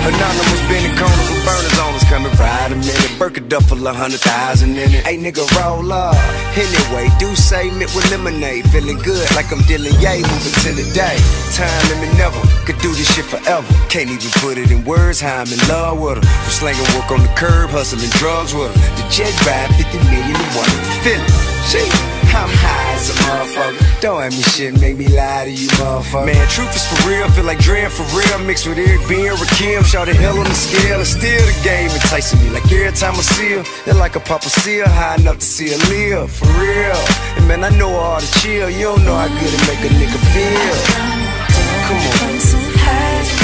Anonymous bending corners with burners on us. Coming right a minute, Burke a duffel, 100,000 in it. Hey nigga, roll up. Anyway, do say mint with lemonade. Feeling good like I'm dealing yay, moving to the day. Time limit never, could do this shit forever. Can't even put it in words how I'm in love with her. I'm slanging work on the curb, hustling drugs with her. The jet ride, 50 million and one feeling. Shit, I'm high as a motherfucker. Don't have me shit, make me lie to you, motherfucker. Man, truth is for real, feel like Dre for real. Mixed with Eric B and Rakim, shout the hell on the scale. And still the game enticing me, like every time I see her, they're like a Papa Seal, high enough to see her live, for real. And man, I know all the chill, you don't know how good it make a nigga feel. Come on.